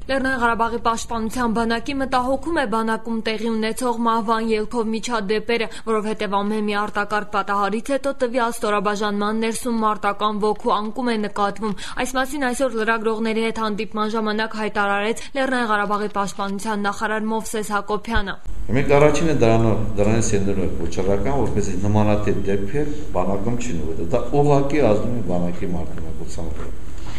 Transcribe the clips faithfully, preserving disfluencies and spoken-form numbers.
Լեռնային Ղարաբաղի պաշտպանության բանակի մտահոգում է բանակում տեղի ունեցող մահվան ելքով միջադեպերը, որովհետև ամեն մի արտակարգ պատահարից հետո տվյալ ստորաբաժանման ներսում մարտական ոգու անկում է նկատվում։ Այս մասին այսօր լրագրողների հետ հանդիպման ժամանակ հայտարարեց Լեռնային Ղարաբաղի պաշտպանության նախարար Մովսես Հակոբյանը։ Մենք առաջինը դրանից ելնելու ենք վճռական, որպեսզի նմանատիպ դեպքեր բանակում չլինի։ Դա ուղղակի ազդում է բանակի մարտունակության վրա։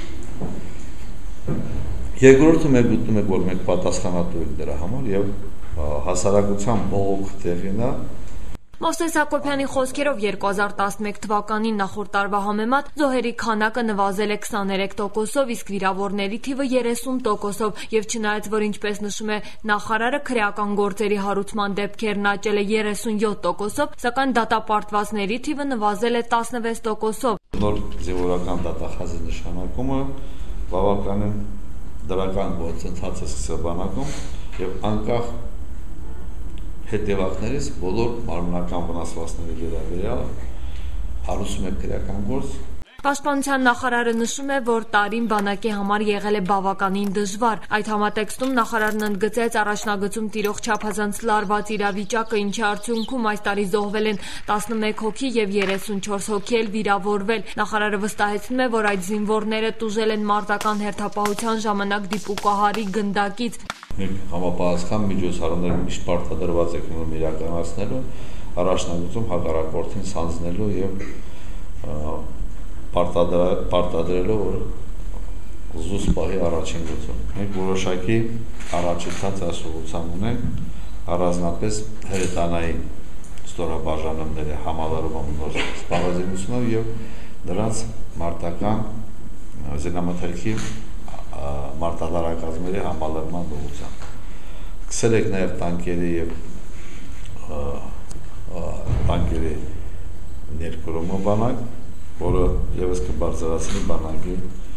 Երկրորդը մենք գտնում ենք, որ մենք պատասխանատու ենք դրա համար եւ հասարակության բողոք տեղին է։ Մովսես Հակոբյանի խոսքերով երկու հազար տասնմեկ թվականին նախորդ տարվա համեմատ զոհերի քանակը նվազել է քսաներեք տոկոսով, իսկ վիրավորների թիվը երեսուն տոկոսով, եւ չնայած որ ինչպես նշում է նախարարը, քրեական գործերի հարուցման դեպքերն աճել է երեսունյոթ տոկոսով, սակայն դատապարտվածների թիվը նվազել է տասնվեց տոկոսով։ Նոր զինվորական դատախազի նշանակումը բավականին դրական գործընթաց է սկսել բանակում եւ անկախ հետևակներից բոլոր մարմնական վնասվածքների վերաբերյալ հարուցում է քրեական գործ։ Պաշտպանության նախարարը նշում է, որ տարին բանակի համար եղել է բավականին դժվար։ Այդ համատեքստում նախարարն ընդգծեց առաջնագծում տիրող չափազանց լարված իրավիճակը, ինչի արդյունքում այս տարի զոհվել են տասնմեկ հոգի եւ երեսունչորս հոգի էլ վիրավորվել։ Նախարարը վստահեցնում է, որ այդ զինվորները տուժել են մարտական հերթապահության ժամանակ դիպուկահարի գնդակից։ Մենք համապատասխան միջոցառումներ միշտ պարտադրված ենք ունում իրականացնելու, առաջնագծում հակառակորդին սանձնելու եւ պարտադրելով, որ զուս պահի առաջին գծում։ Մենք որոշակի առաջընթաց ասուղությամբ ունենք, առանձնապես հրետանային ստորաբաժանումների համալարում նոր սպառազինությունով եւ նրանց մարտական զինամթերքի մարտադարակազմերի համալրման ուղղությամբ։ Սկսել ենք նաեւ տանկերի եւ տանկերի ներկրումը բանակ, որը եւս կբարձրացնի բանակի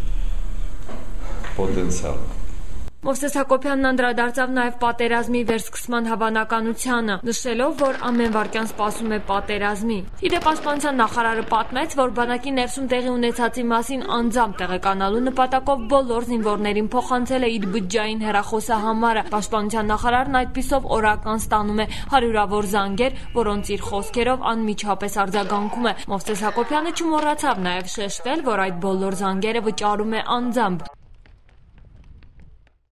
պոտենցիալը։ Մովսես Հակոբյանն անդրադարձավ նաև պատերազմի վերսկսման հավանականությանը, նշելով, որ ամեն վայրկյան սպասում է պատերազմի։ Իդեպ պաշտպանության նախարարը պատմեց, որ բանակի ներսում տեղի ունեցածի մասին անձամբ տեղեկանալու նպատակով բոլոր զինվորներին փոխանցել է իր բջջային հեռախոսահամարը։ Պաշտպանության նախարարն այդպիսով օրական ստանում է հարյուրավոր զանգեր, որոնց իր խոսքերով անմիջապես արձագանքում է։ Մովսես Հակոբյանը չմոռացավ նաև շեշտել, որ այդ բոլոր զանգերը վճարում է անձամբ։